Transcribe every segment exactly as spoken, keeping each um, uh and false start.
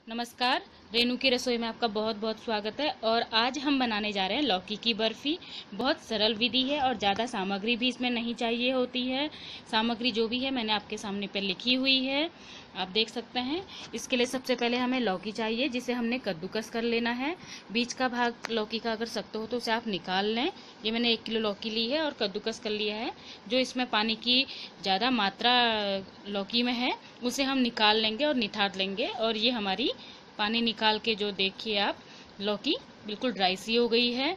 नमस्कार। रेनू की रसोई में आपका बहुत बहुत स्वागत है। और आज हम बनाने जा रहे हैं लौकी की बर्फ़ी। बहुत सरल विधि है और ज़्यादा सामग्री भी इसमें नहीं चाहिए होती है। सामग्री जो भी है मैंने आपके सामने पर लिखी हुई है, आप देख सकते हैं। इसके लिए सबसे पहले हमें लौकी चाहिए, जिसे हमने कद्दूकस कर लेना है। बीच का भाग लौकी का अगर सख्त हो तो उसे आप निकाल लें। ये मैंने एक किलो लौकी ली है और कद्दूकस कर लिया है। जो इसमें पानी की ज़्यादा मात्रा लौकी में है उसे हम निकाल लेंगे और निथार लेंगे। और ये हमारी पानी निकाल के जो देखिए आप, लौकी बिल्कुल ड्राई सी हो गई है।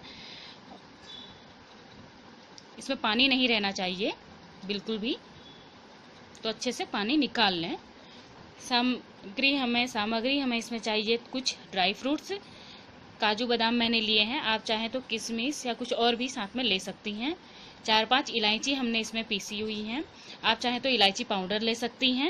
इसमें पानी नहीं रहना चाहिए बिल्कुल भी, तो अच्छे से पानी निकाल लें। सामग्री हमें सामग्री हमें इसमें चाहिए कुछ ड्राई फ्रूट्स। काजू बादाम मैंने लिए हैं, आप चाहें तो किशमिश या कुछ और भी साथ में ले सकती हैं। चार पांच इलायची हमने इसमें पीसी हुई हैं, आप चाहें तो इलायची पाउडर ले सकती हैं।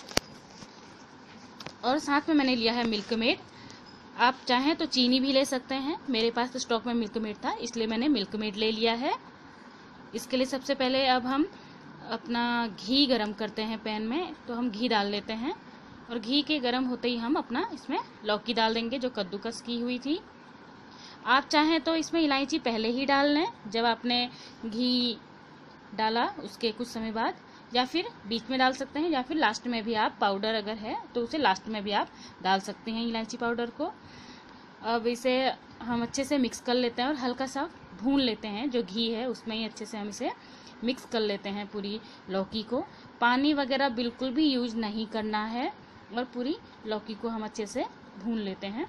और साथ में मैंने लिया है मिल्क मेड, आप चाहें तो चीनी भी ले सकते हैं। मेरे पास तो स्टॉक में मिल्क मेड था, इसलिए मैंने मिल्क मेड ले लिया है। इसके लिए सबसे पहले अब हम अपना घी गरम करते हैं पैन में, तो हम घी डाल लेते हैं। और घी के गरम होते ही हम अपना इसमें लौकी डाल देंगे जो कद्दूकस की हुई थी। आप चाहें तो इसमें इलायची पहले ही डाल लें जब आपने घी डाला उसके कुछ समय बाद, या फिर बीच में डाल सकते हैं, या फिर लास्ट में भी आप पाउडर अगर है तो उसे लास्ट में भी आप डाल सकते हैं इलायची पाउडर को। अब इसे हम अच्छे से मिक्स कर लेते हैं और हल्का सा भून लेते हैं। जो घी है उसमें ही अच्छे से हम इसे मिक्स कर लेते हैं पूरी लौकी को। पानी वगैरह बिल्कुल भी यूज नहीं करना है और पूरी लौकी को हम अच्छे से भून लेते हैं।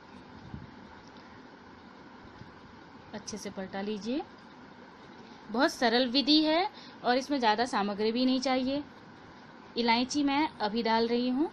अच्छे से पलटा लीजिए। बहुत सरल विधि है और इसमें ज़्यादा सामग्री भी नहीं चाहिए। इलायची मैं अभी डाल रही हूँ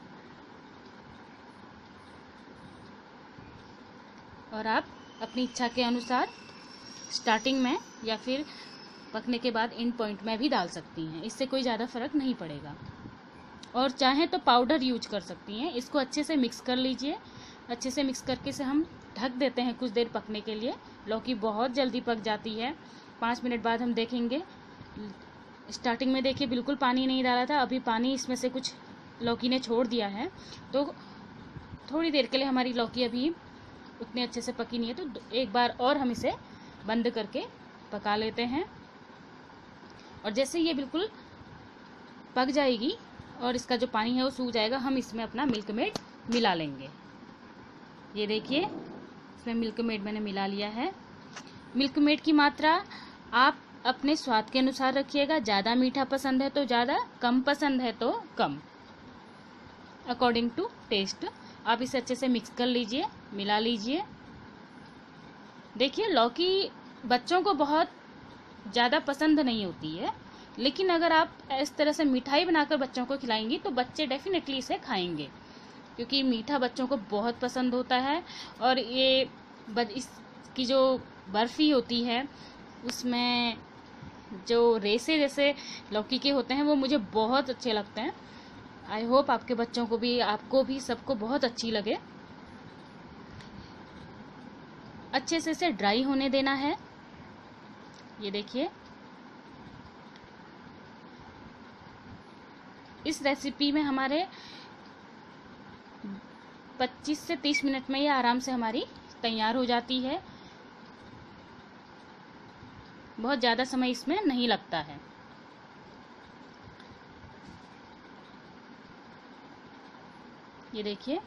और आप अपनी इच्छा के अनुसार स्टार्टिंग में या फिर पकने के बाद इन पॉइंट में भी डाल सकती हैं, इससे कोई ज़्यादा फर्क नहीं पड़ेगा। और चाहें तो पाउडर यूज कर सकती हैं। इसको अच्छे से मिक्स कर लीजिए। अच्छे से मिक्स करके इसे हम ढक देते हैं कुछ देर पकने के लिए। लौकी बहुत जल्दी पक जाती है। पाँच मिनट बाद हम देखेंगे। स्टार्टिंग में देखिए बिल्कुल पानी नहीं डाला था, अभी पानी इसमें से कुछ लौकी ने छोड़ दिया है। तो थोड़ी देर के लिए हमारी लौकी अभी उतने अच्छे से पकी नहीं है, तो एक बार और हम इसे बंद करके पका लेते हैं। और जैसे ये बिल्कुल पक जाएगी और इसका जो पानी है वो सूख जाएगा, हम इसमें अपना मिल्क मेड मिला लेंगे। ये देखिए इसमें मिल्क मेड मैंने मिला लिया है। मिल्क मेड की मात्रा आप अपने स्वाद के अनुसार रखिएगा। ज़्यादा मीठा पसंद है तो ज़्यादा, कम पसंद है तो कम, अकॉर्डिंग टू टेस्ट। आप इसे अच्छे से मिक्स कर लीजिए, मिला लीजिए। देखिए लौकी बच्चों को बहुत ज़्यादा पसंद नहीं होती है, लेकिन अगर आप इस तरह से मिठाई बनाकर बच्चों को खिलाएंगी तो बच्चे डेफिनेटली इसे खाएंगे, क्योंकि मीठा बच्चों को बहुत पसंद होता है। और ये इसकी जो बर्फ़ी होती है उसमें जो रेसे जैसे लौकी के होते हैं वो मुझे बहुत अच्छे लगते हैं। आई होप आपके बच्चों को भी, आपको भी, सबको बहुत अच्छी लगे। अच्छे से इसे ड्राई होने देना है। ये देखिए इस रेसिपी में हमारे पच्चीस से तीस मिनट में ये आराम से हमारी तैयार हो जाती है। बहुत ज़्यादा समय इसमें नहीं लगता है। ये देखिए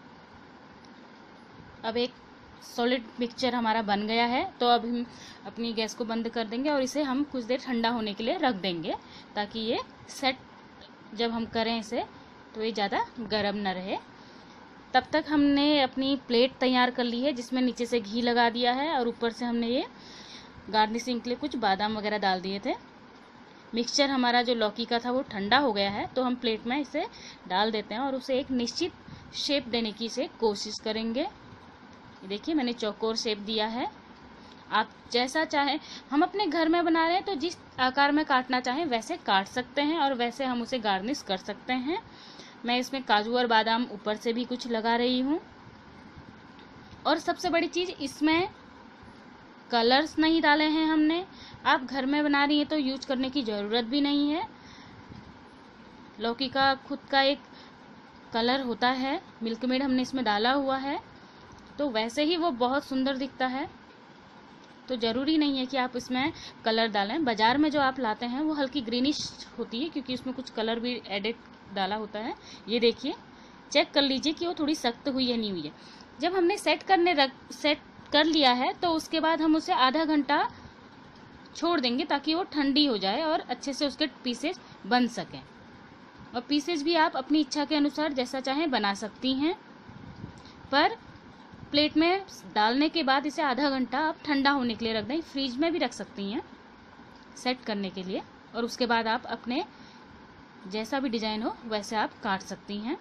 अब एक सॉलिड मिक्सचर हमारा बन गया है, तो अब हम अपनी गैस को बंद कर देंगे और इसे हम कुछ देर ठंडा होने के लिए रख देंगे, ताकि ये सेट जब हम करें इसे तो ये ज़्यादा गर्म न रहे। तब तक हमने अपनी प्लेट तैयार कर ली है, जिसमें नीचे से घी लगा दिया है और ऊपर से हमने ये गार्निशिंग के लिए कुछ बादाम वगैरह डाल दिए थे। मिक्सचर हमारा जो लौकी का था वो ठंडा हो गया है, तो हम प्लेट में इसे डाल देते हैं और उसे एक निश्चित शेप देने की इसे कोशिश करेंगे। ये देखिए मैंने चौकोर शेप दिया है। आप जैसा चाहें, हम अपने घर में बना रहे हैं तो जिस आकार में काटना चाहें वैसे काट सकते हैं और वैसे हम उसे गार्निश कर सकते हैं। मैं इसमें काजू और बादाम ऊपर से भी कुछ लगा रही हूँ। और सबसे बड़ी चीज़, इसमें कलर्स नहीं डाले हैं हमने। आप घर में बना रही हैं तो यूज करने की ज़रूरत भी नहीं है। लौकी का खुद का एक कलर होता है, मिल्क मेड हमने इसमें डाला हुआ है, तो वैसे ही वो बहुत सुंदर दिखता है। तो ज़रूरी नहीं है कि आप इसमें कलर डालें। बाज़ार में जो आप लाते हैं वो हल्की ग्रीनिश होती है, क्योंकि उसमें कुछ कलर भी एडिट डाला होता है। ये देखिए, चेक कर लीजिए कि वो थोड़ी सख्त हुई है नहीं हुई है। जब हमने सेट करने रख सेट कर लिया है तो उसके बाद हम उसे आधा घंटा छोड़ देंगे ताकि वो ठंडी हो जाए और अच्छे से उसके पीसेज बन सकें। और पीसेज भी आप अपनी इच्छा के अनुसार जैसा चाहें बना सकती हैं, पर प्लेट में डालने के बाद इसे आधा घंटा आप ठंडा होने के लिए रख दें। फ्रीज में भी रख सकती हैं सेट करने के लिए, और उसके बाद आप अपने जैसा भी डिज़ाइन हो वैसे आप काट सकती हैं।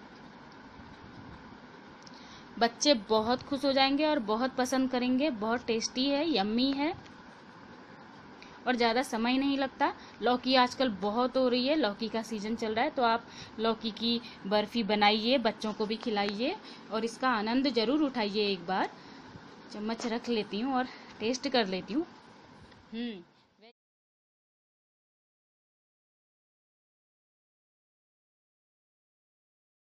बच्चे बहुत खुश हो जाएंगे और बहुत पसंद करेंगे। बहुत टेस्टी है, यम्मी है और ज़्यादा समय नहीं लगता। लौकी आजकल बहुत हो रही है, लौकी का सीज़न चल रहा है, तो आप लौकी की बर्फ़ी बनाइए, बच्चों को भी खिलाइए और इसका आनंद ज़रूर उठाइए। एक बार चम्मच रख लेती हूँ और टेस्ट कर लेती हूँ। हम्म